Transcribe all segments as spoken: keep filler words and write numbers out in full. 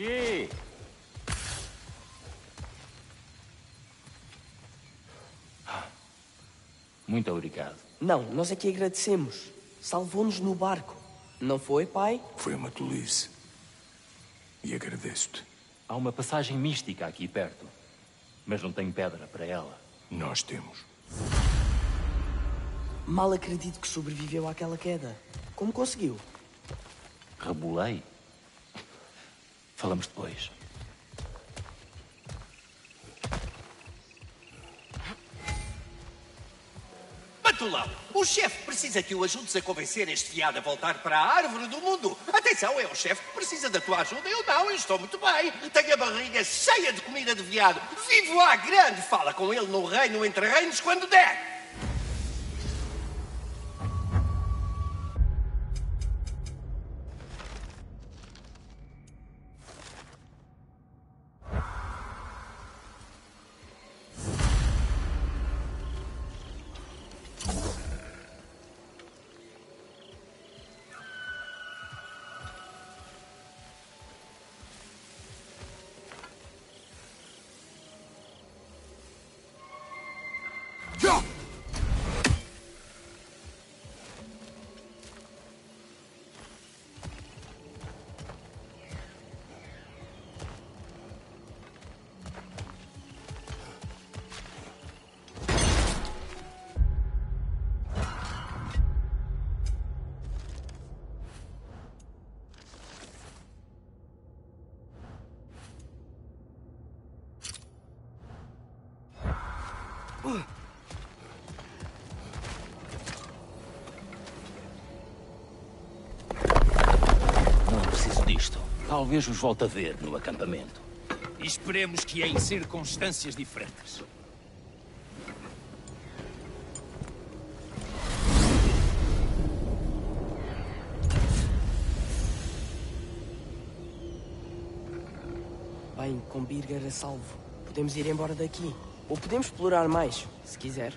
quê? Muito obrigado. Não, nós é que agradecemos. Salvou-nos no barco. Não foi, pai? Foi uma tolice. E agradeço-te. Há uma passagem mística aqui perto, mas não tenho pedra para ela. Nós temos. Mal acredito que sobreviveu àquela queda. Como conseguiu? Rebolei. Falamos depois. Matulão, o chefe precisa que o ajudes a convencer este viado a voltar para a árvore do mundo. Atenção, é o chefe que precisa da tua ajuda. Eu não, eu estou muito bem. Tenho a barriga cheia de comida de viado. Vivo à grande. Fala com ele no reino entre reinos quando der. Não preciso disto. Talvez os volte a ver no acampamento. Esperemos que é em circunstâncias diferentes. Bem, com Birger a salvo, podemos ir embora daqui. Ou podemos explorar mais, se quiser.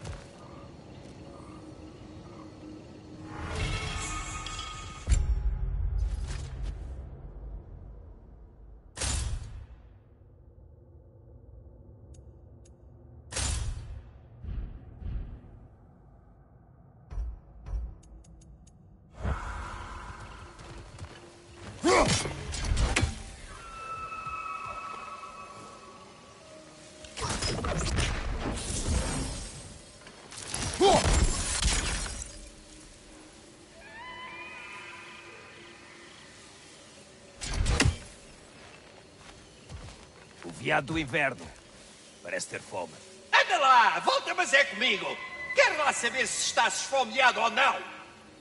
O viado do inverno. Parece ter fome. Anda lá, volta, mas é comigo. Quero lá saber se estás esfomeado ou não.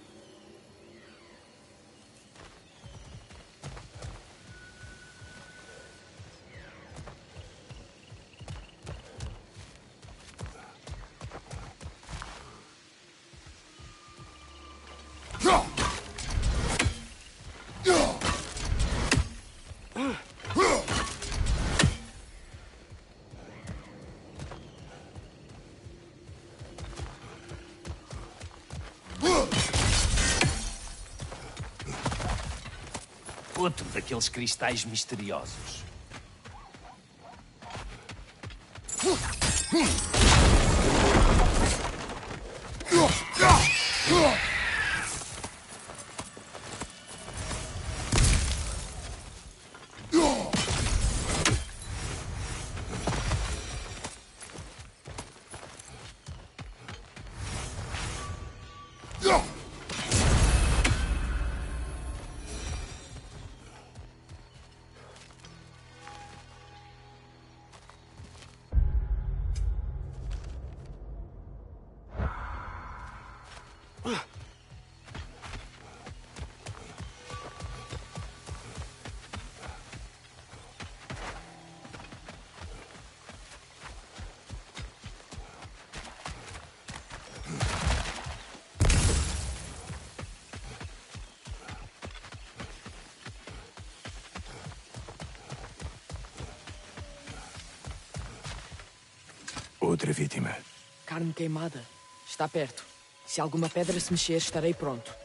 Outro daqueles cristais misteriosos. Outra vítima. Carne queimada. Está perto. Se alguma pedra se mexer, estarei pronto.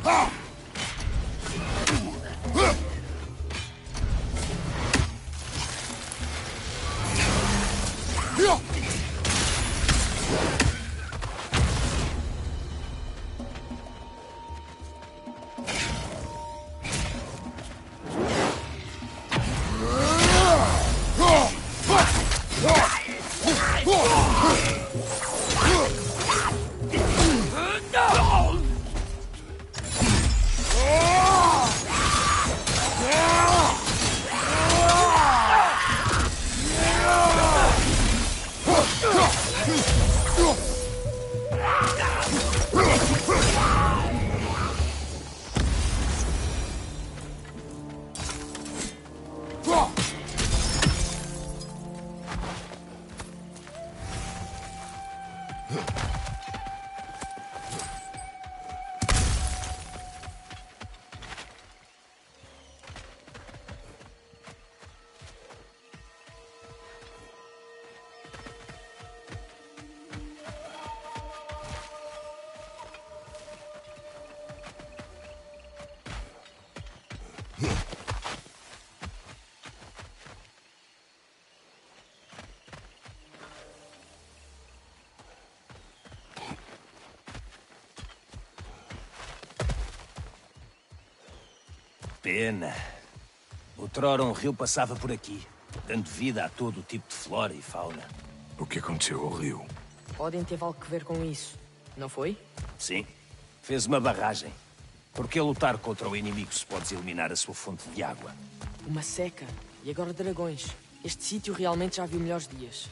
Pena. Outrora um rio passava por aqui, dando vida a todo o tipo de flora e fauna. O que aconteceu ao rio? Odin teve algo a ver com isso, não foi? Sim. Fez uma barragem. Porque ao lutar contra o inimigo se pode eliminar a sua fonte de água. Uma seca. E agora dragões. Este sítio realmente já viu melhores dias.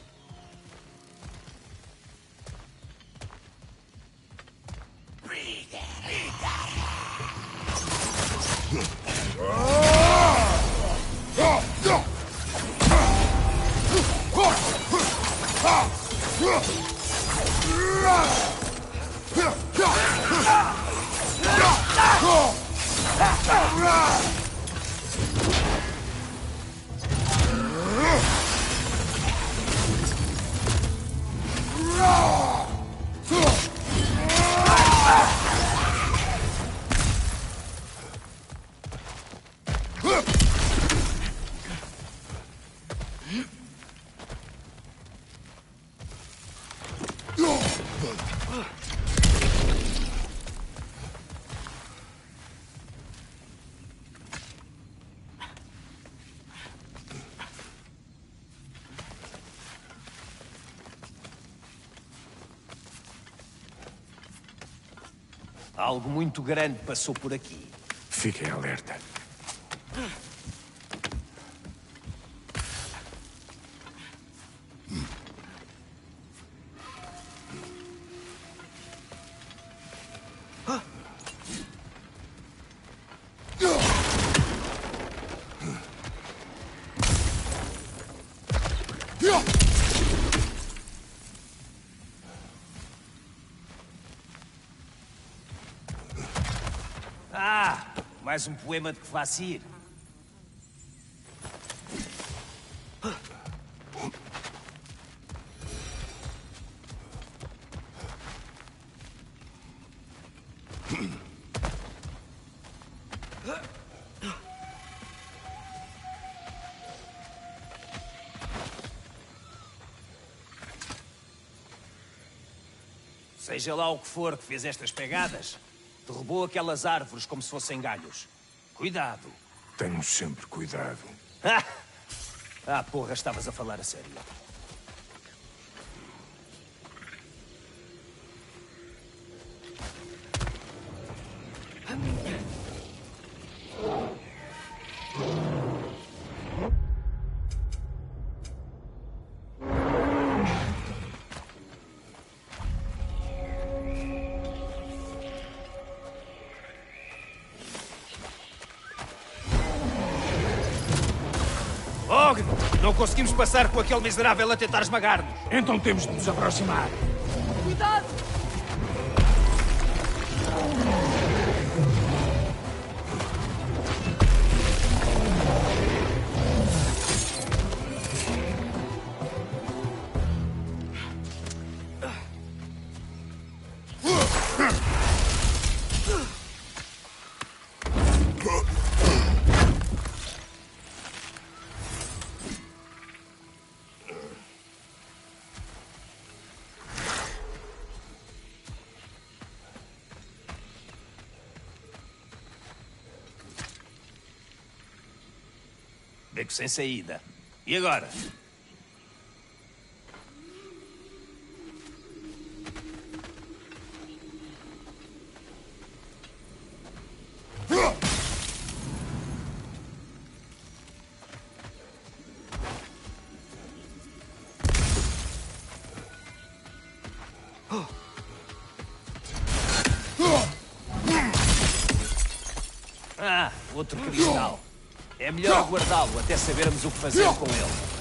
Algo muito grande passou por aqui. Fiquem alerta. Ah, mais um poema de Kvasir. Seja lá o que for que fez estas pegadas, derrubou aquelas árvores como se fossem galhos. Cuidado. Tenho sempre cuidado. Ah, porra, estavas a falar a sério. Não conseguimos passar com aquele miserável a tentar esmagar-nos. Então temos de nos aproximar. Cuidado! Beco sem saída. E agora? Ah, outro cristal. É melhor guardá-lo até sabermos o que fazer com ele.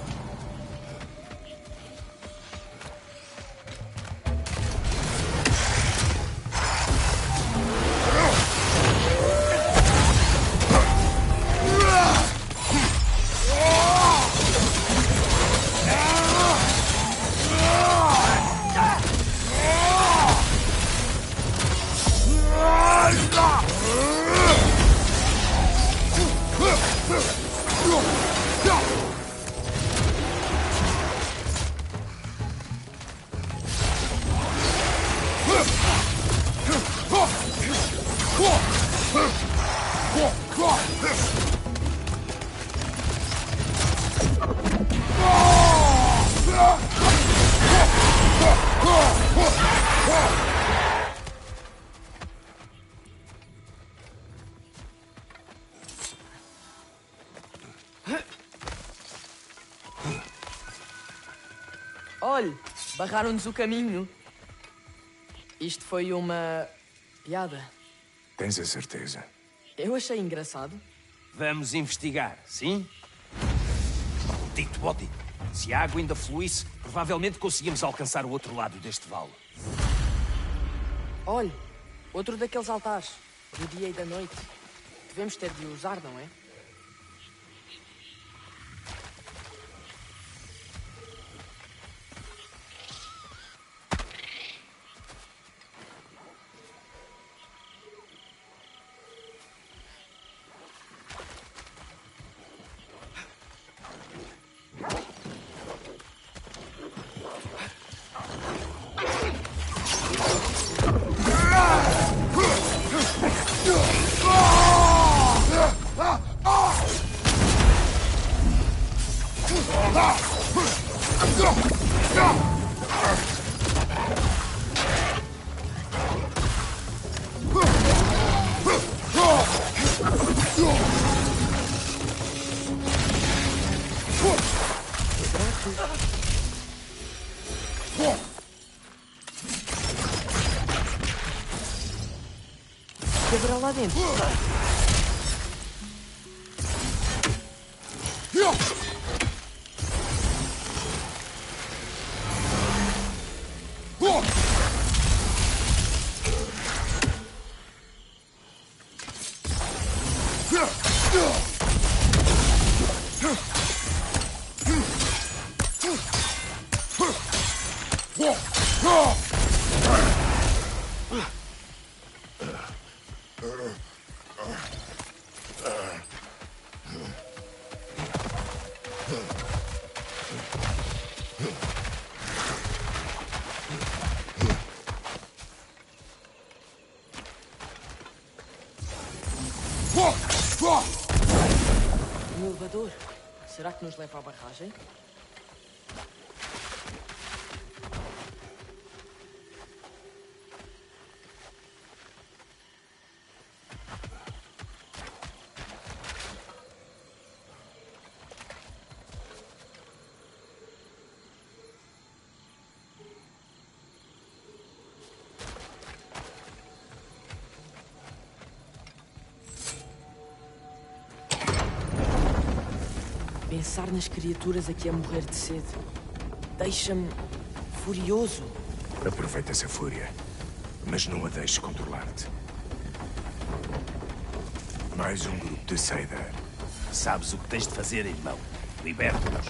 Olhe, barraram-nos o caminho. Isto foi uma... piada. Tens a certeza? Eu achei engraçado. Vamos investigar, sim? Maldito bode! Se a água ainda fluísse, provavelmente conseguimos alcançar o outro lado deste vale. Olhe, outro daqueles altares, do dia e da noite. Devemos ter de usar, não é? Quebra lá dentro. Um elevador. Será que nos leva à barragem? Pensar nas criaturas aqui a morrer de sede deixa-me furioso. Aproveita essa fúria, mas não a deixes controlar-te. Mais um grupo de Seidar. Sabes o que tens de fazer, irmão. Liberta-nos.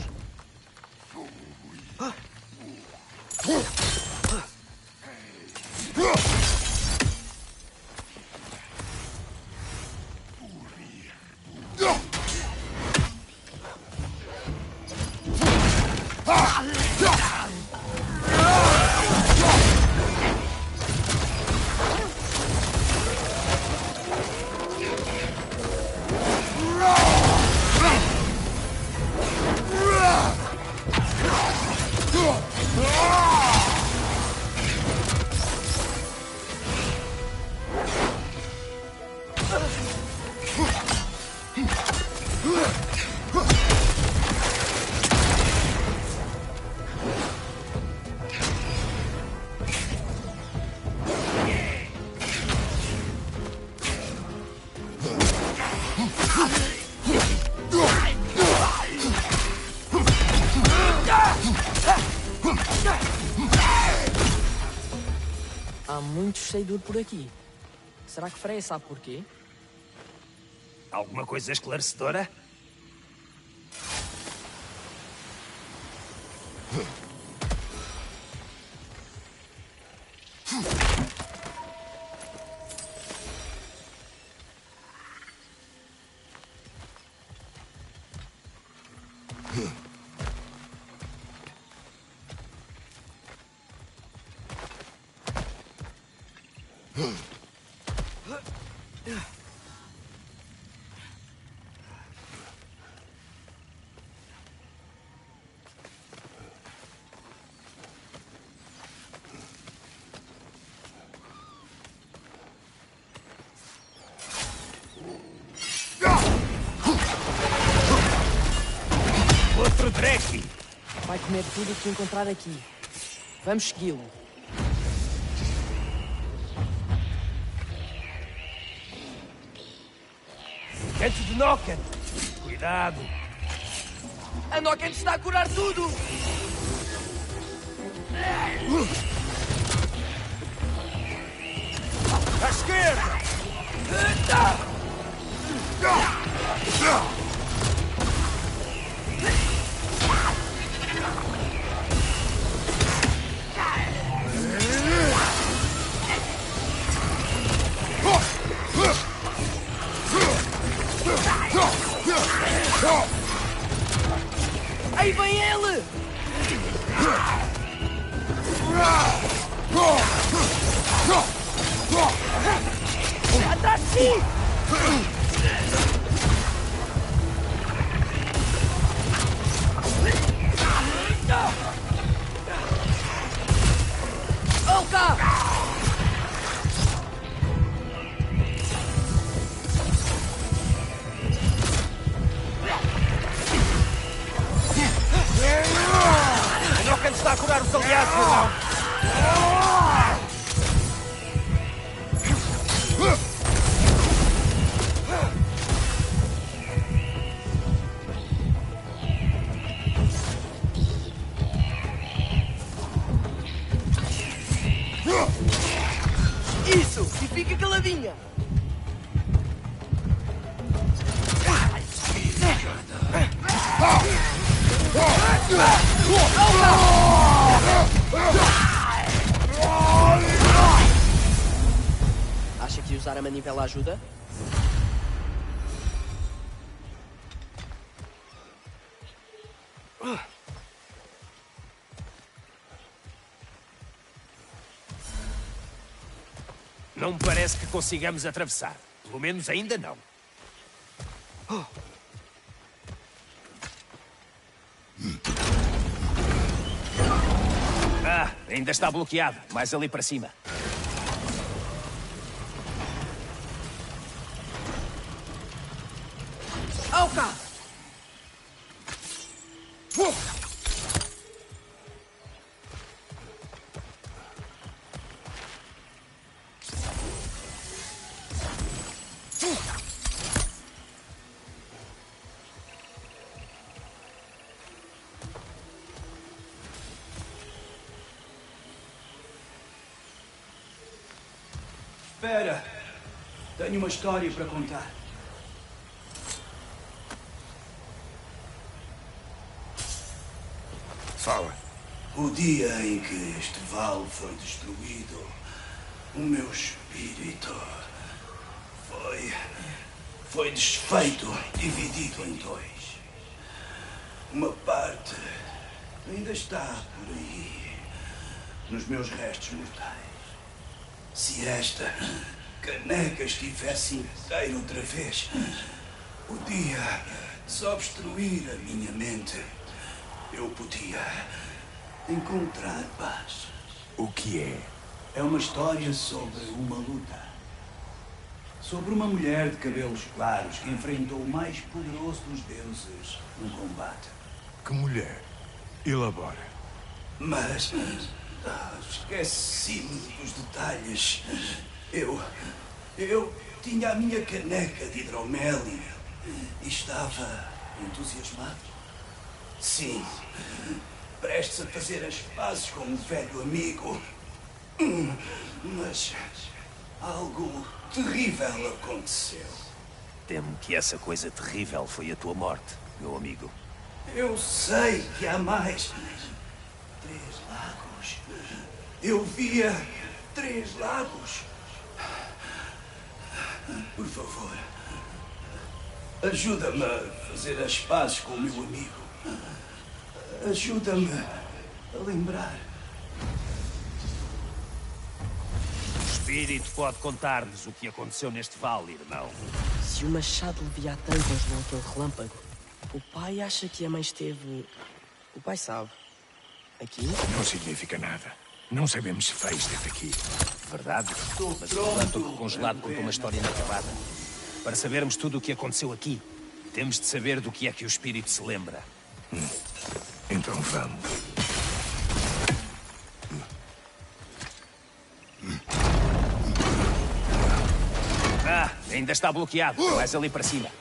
Há muito cheidor por aqui. Será que Freya sabe porquê? Alguma coisa esclarecedora? Outro Dreki! Vai comer tudo o que encontrar aqui. Vamos segui-lo. Canto de Nokken! Cuidado! A Nokken está a curar tudo! À esquerda! Aí vem ele! Atrás de si! Olha! A Nokken está a curar os aliados, irmão! Isso! E fica caladinha! Acha que usar a manivela ajuda? Não me parece que consigamos atravessar. Pelo menos ainda não. Ah, ainda está bloqueado. Mais ali para cima. Auka! Espera! Tenho uma história para contar. Fala. O dia em que este vale foi destruído, o meu espírito foi... foi desfeito, dividido em dois. Uma parte ainda está por aí, nos meus restos mortais. Se esta caneca estivesse inteira outra vez, podia desobstruir a minha mente. Eu podia encontrar paz. O que é? É uma história sobre uma luta. Sobre uma mulher de cabelos claros que enfrentou o mais poderoso dos deuses num combate. Que mulher? Elabora. Mas... ah, esqueci-me dos detalhes. Eu... Eu tinha a minha caneca de hidromel e estava entusiasmado. Sim, prestes a fazer as pazes com um velho amigo. Mas algo terrível aconteceu. Temo que essa coisa terrível foi a tua morte, meu amigo. Eu sei que há mais. Três lagos. Eu via três lagos. Por favor, ajuda-me a fazer as pazes com o meu amigo. Ajuda-me a lembrar. O espírito pode contar-nos o que aconteceu neste vale, irmão. Se o machado Leviatã congelou aquele relâmpago, o pai acha que a mãe esteve... O pai sabe. Aqui? Não significa nada. Não sabemos se fez desde aqui. Verdade? Mas o relâmpago congelado contou uma história inacabada. Para sabermos tudo o que aconteceu aqui, temos de saber do que é que o espírito se lembra. Hum. Então vamos. Ah, ainda está bloqueado. Vais ali para cima.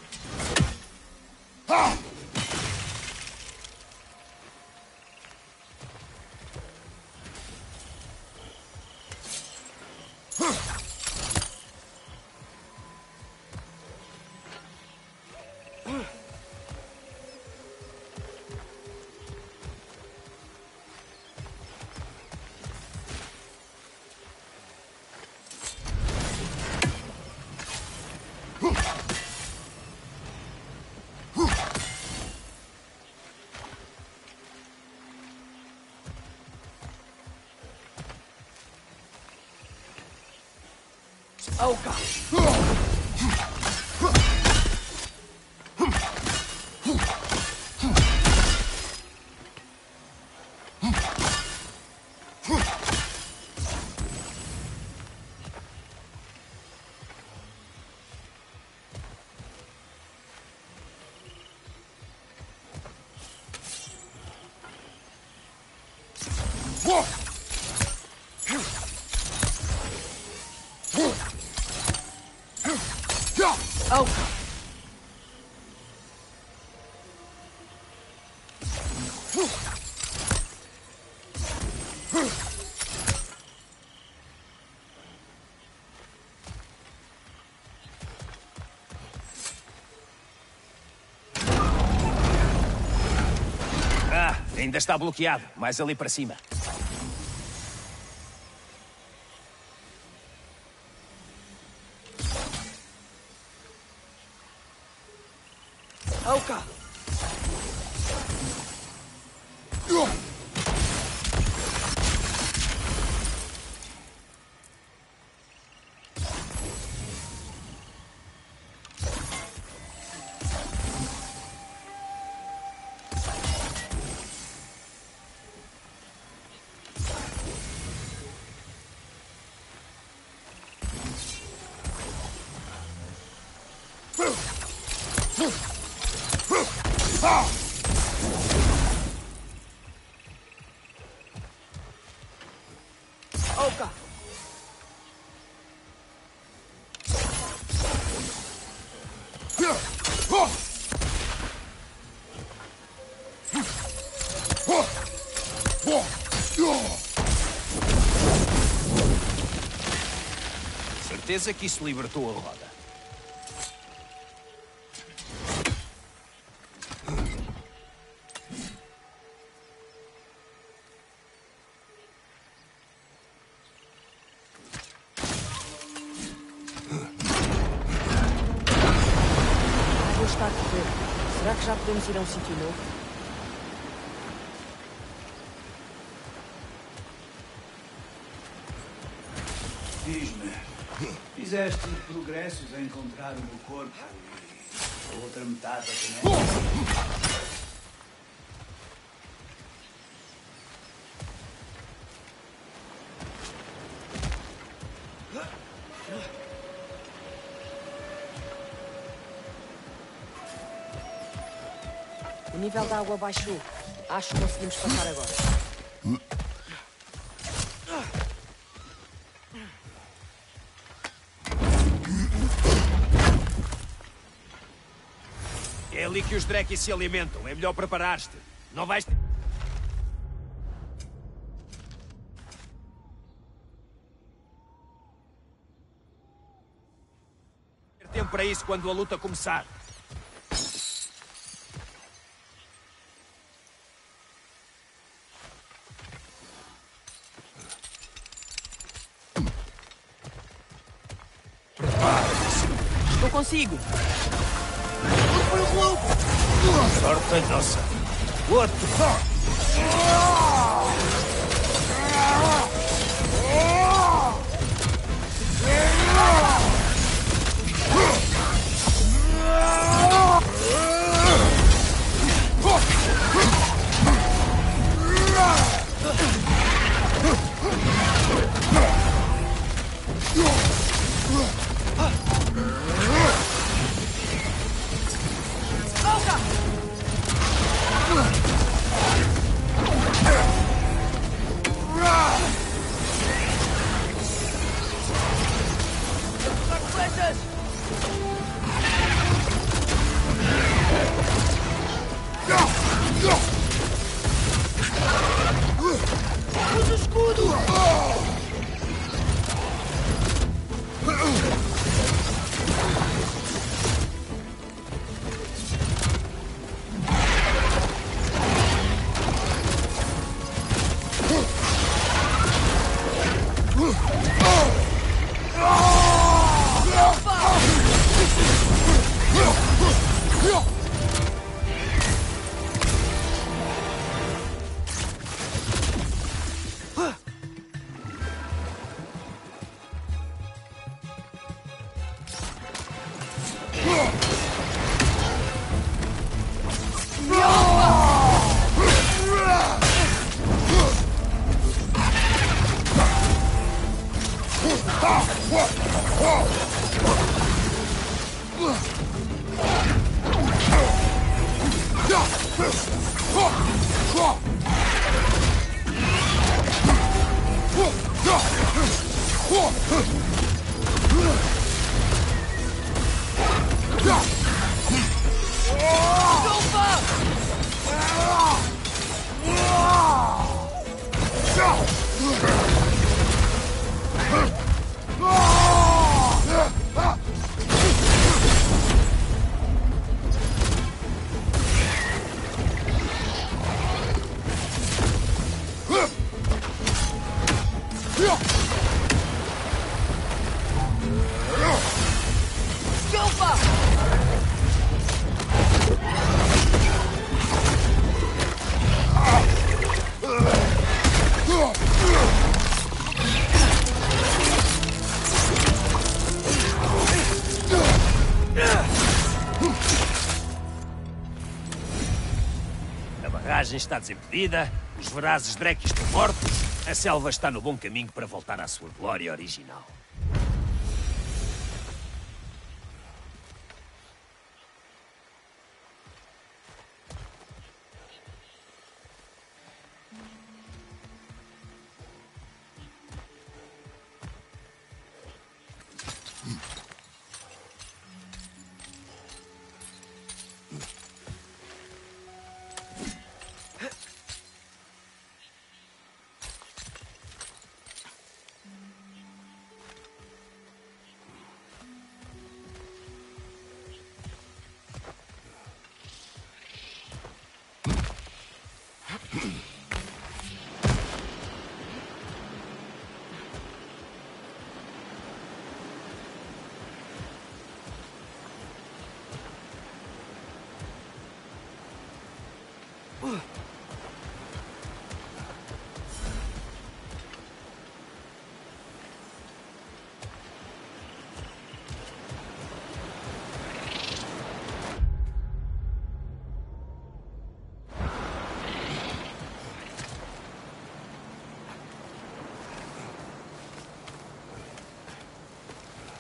Auka! Auka! Ah, ainda está bloqueado. Mais ali para cima. Auka! Auka! Certeza que isso libertou a roda. Vou estar a correr. Será que já podemos ir a um sítio novo? Diz-me, fizeste progressos a encontrar o meu corpo e a outra metade da caneca? O nível da água baixou. Acho que conseguimos passar agora. É ali que os Dreki se alimentam. É melhor preparar-te. Não vais... ter tempo para isso quando a luta começar. Não consigo! Sorte é nossa. What the fuck? Usa o escudo! A barragem está desimpedida, os vorazes Dreki estão mortos, a selva está no bom caminho para voltar à sua glória original.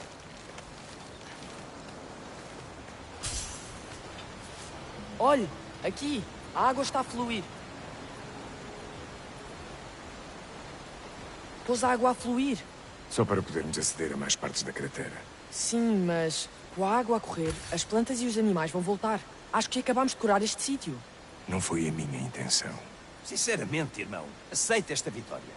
Olhe, Aqui, a água está a fluir. Pôs a água a fluir. Só para podermos aceder a mais partes da cratera. Sim, mas com a água a correr, as plantas e os animais vão voltar. Acho que acabamos de curar este sítio. Não foi a minha intenção. Sinceramente, irmão, aceita esta vitória.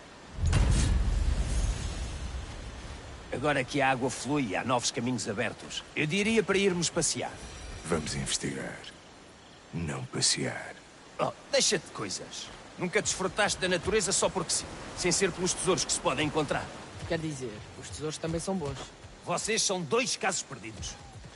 Agora que a água flui e há novos caminhos abertos, eu diria para irmos passear. Vamos investigar. Não passear. Oh, deixa-te de coisas. Nunca desfrutaste da natureza só porque sim, sem ser pelos tesouros que se podem encontrar. Quer dizer, os tesouros também são bons. Vocês são dois casos perdidos.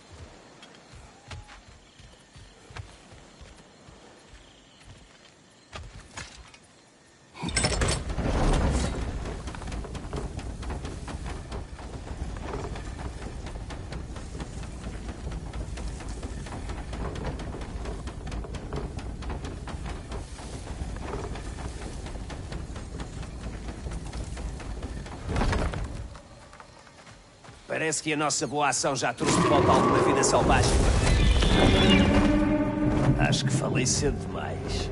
Parece que a nossa boa ação já trouxe de volta alguma vida selvagem. Acho que falei cedo demais.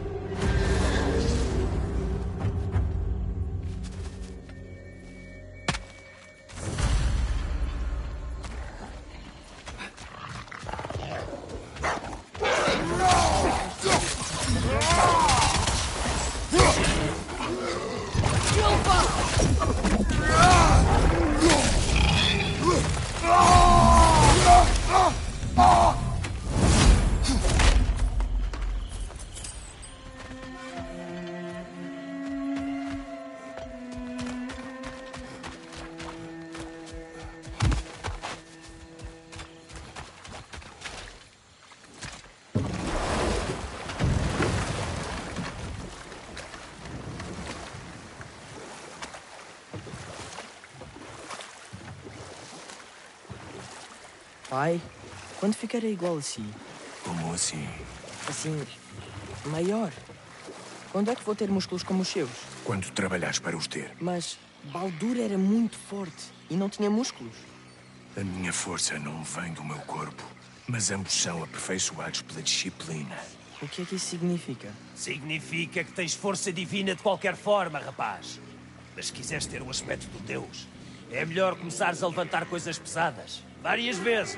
Pai, quando ficarei igual assim? Como assim? Assim, maior? Quando é que vou ter músculos como os seus? Quando trabalhares para os ter. Mas Baldur era muito forte e não tinha músculos. A minha força não vem do meu corpo, mas ambos são aperfeiçoados pela disciplina. O que é que isso significa? Significa que tens força divina de qualquer forma, rapaz. Mas se quiseres ter o aspecto do Deus, é melhor começares a levantar coisas pesadas. Várias vezes.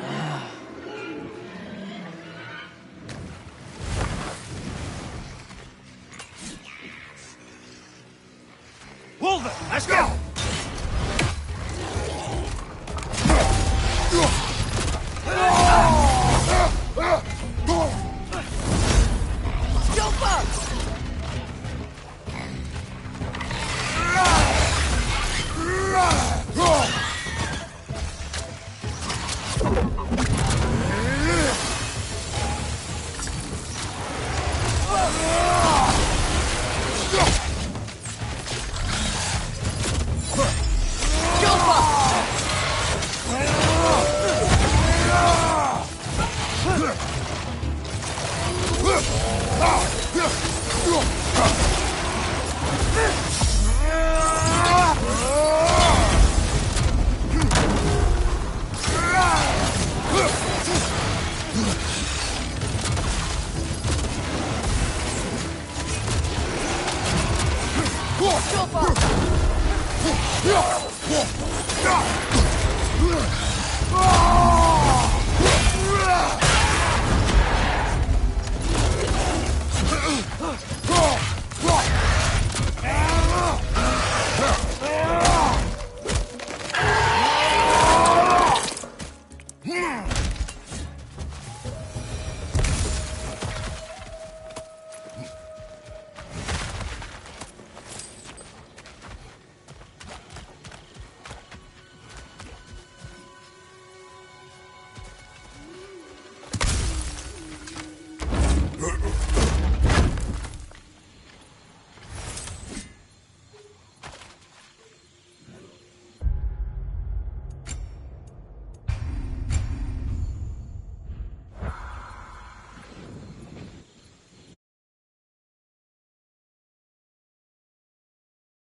Wolver, à esquerda! Ah!